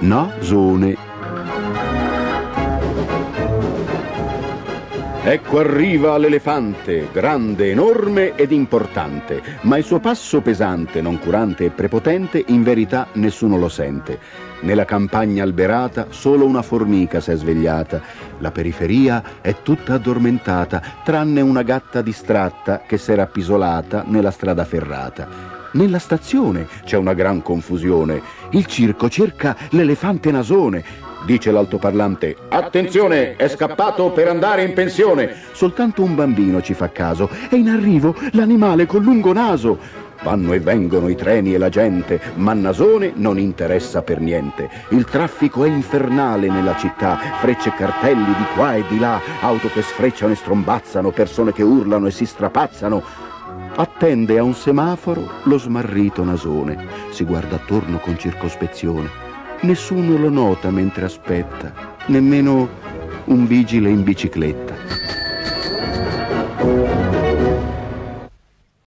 Nasone. Ecco arriva l'elefante, grande, enorme ed importante, ma il suo passo pesante, noncurante e prepotente, in verità nessuno lo sente. Nella campagna alberata solo una formica s'è svegliata, la periferia è tutta addormentata, tranne una gatta distratta che s'era appisolata nella strada ferrata. Nella stazione c'è una gran confusione, il circo cerca l'elefante Nasone. Dice l'altoparlante: attenzione, è scappato per andare in pensione. Soltanto un bambino ci fa caso, è in arrivo l'animale col lungo naso. Vanno e vengono i treni e la gente, ma Nasone non interessa per niente. Il traffico è infernale nella città, frecce e cartelli di qua e di là, auto che sfrecciano e strombazzano, persone che urlano e si strapazzano. Attende a un semaforo lo smarrito Nasone, si guarda attorno con circospezione. Nessuno lo nota mentre aspetta, nemmeno un vigile in bicicletta.